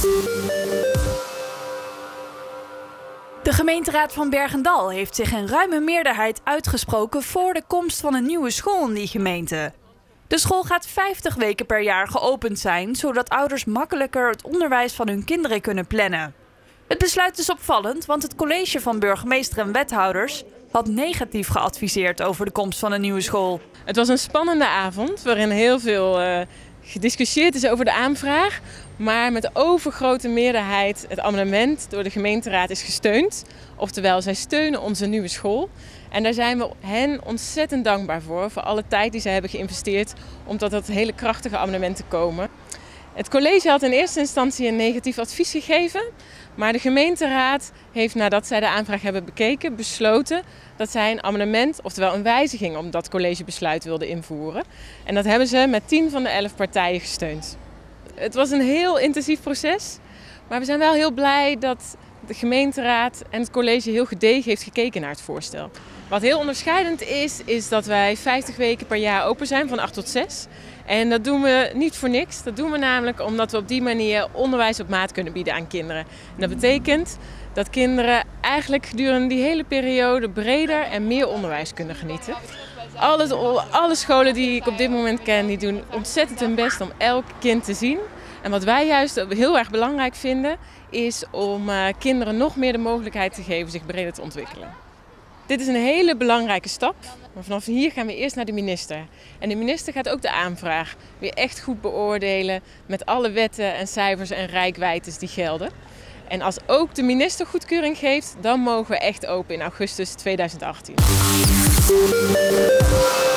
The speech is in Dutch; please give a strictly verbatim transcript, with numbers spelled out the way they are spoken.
De gemeenteraad van Bergendal heeft zich in ruime meerderheid uitgesproken voor de komst van een nieuwe school in die gemeente. De school gaat vijftig weken per jaar geopend zijn, zodat ouders makkelijker het onderwijs van hun kinderen kunnen plannen. Het besluit is opvallend, want het college van burgemeester en wethouders had negatief geadviseerd over de komst van een nieuwe school. Het was een spannende avond waarin heel veel uh, gediscussieerd is over de aanvraag. Maar met overgrote meerderheid het amendement door de gemeenteraad is gesteund. Oftewel, zij steunen onze nieuwe school. En daar zijn we hen ontzettend dankbaar voor, voor alle tijd die zij hebben geïnvesteerd om tot dat hele krachtige amendement te komen. Het college had in eerste instantie een negatief advies gegeven, maar de gemeenteraad heeft nadat zij de aanvraag hebben bekeken besloten dat zij een amendement, oftewel een wijziging op dat collegebesluit wilden invoeren. En dat hebben ze met tien van de elf partijen gesteund. Het was een heel intensief proces, maar we zijn wel heel blij dat de gemeenteraad en het college heel gedegen heeft gekeken naar het voorstel. Wat heel onderscheidend is, is dat wij vijftig weken per jaar open zijn, van acht tot zes. En dat doen we niet voor niks. Dat doen we namelijk omdat we op die manier onderwijs op maat kunnen bieden aan kinderen. En dat betekent dat kinderen eigenlijk gedurende die hele periode breder en meer onderwijs kunnen genieten. Alle, alle scholen die ik op dit moment ken, die doen ontzettend hun best om elk kind te zien. En wat wij juist heel erg belangrijk vinden, is om uh, kinderen nog meer de mogelijkheid te geven zich breder te ontwikkelen. Dit is een hele belangrijke stap, maar vanaf hier gaan we eerst naar de minister. En de minister gaat ook de aanvraag weer echt goed beoordelen met alle wetten en cijfers en reikwijdtes die gelden. En als ook de minister goedkeuring geeft, dan mogen we echt open in augustus tweeduizend achttien.